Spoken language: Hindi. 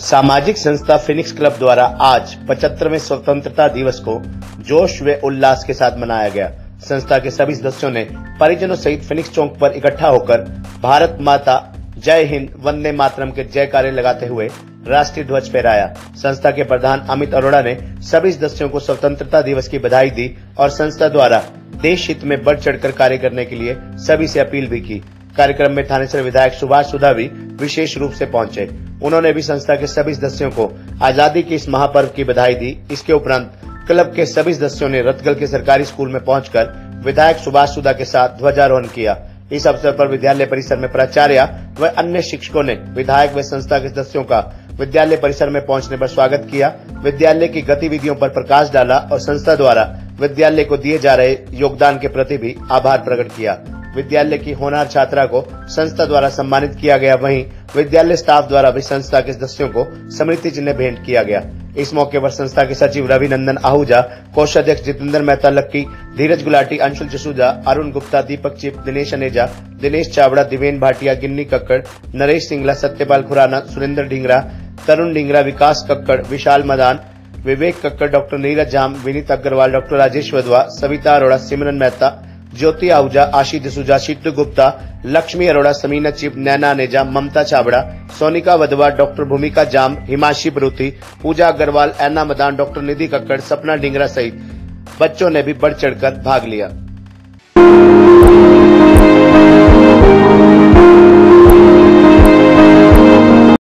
सामाजिक संस्था फिनिक्स क्लब द्वारा आज 75वें स्वतंत्रता दिवस को जोश व उल्लास के साथ मनाया गया। संस्था के सभी सदस्यों ने परिजनों सहित फिनिक्स चौक पर इकट्ठा होकर भारत माता, जय हिंद, वंदे मातरम के जयकारे लगाते हुए राष्ट्रीय ध्वज फहराया। संस्था के प्रधान अमित अरोड़ा ने सभी सदस्यों को स्वतंत्रता दिवस की बधाई दी और संस्था द्वारा देश हित में बढ़ चढ़कर कार्य करने के लिए सभी से अपील भी की। कार्यक्रम में थानेसर विधायक सुभाष सुधा भी विशेष रूप से पहुंचे। उन्होंने भी संस्था के सभी सदस्यों को आजादी के इस महापर्व की बधाई दी। इसके उपरांत क्लब के सभी सदस्यों ने रतगल के सरकारी स्कूल में पहुंचकर विधायक सुभाष सुधा के साथ ध्वजारोहण किया। इस अवसर पर विद्यालय परिसर में प्राचार्य व अन्य शिक्षकों ने विधायक व संस्था के सदस्यों का विद्यालय परिसर में पहुंचने पर स्वागत किया, विद्यालय की गतिविधियों पर प्रकाश डाला और संस्था द्वारा विद्यालय को दिए जा रहे योगदान के प्रति भी आभार प्रकट किया। विद्यालय की होनहार छात्रा को संस्था द्वारा सम्मानित किया गया। वहीं विद्यालय स्टाफ द्वारा भी संस्था के सदस्यों को स्मृति चिन्ह भेंट किया गया। इस मौके पर संस्था के सचिव रविनंदन आहूजा, कोषाध्यक्ष Jitendra Mehta Lucky, Dheeraj Gulati, Anshul Jasuja, Arun Gupta, Deepak Chip, Dinesh Aneja, Dinesh Chavda, Diven Bhatia, Ginni Kakkar, Naresh Singla, Satyapal Khurana, Surendra Dhingra, Tarun Dhingra, Vikas Kakkar, Vishal Madan, Vivek Kakkar, doctor Neeraj Jam, Vineet Agarwal, doctor Rajesh Wadhwa, Savita Arora, Simran Mehta, Jyoti Ahuja, Ashish Jasuja, Shittu Gupta, Lakshmi Arora, Sameena Chip, Naina Aneja, Mamta Chavda, Sonika Wadhwa, doctor Bhumika Jam, Himashi बरूथी, पूजा अग्रवाल, ऐना मदान, डॉक्टर निधि कक्कड़, सपना ढींगरा सहित बच्चों ने भी बढ़ चढ़कर भाग लिया।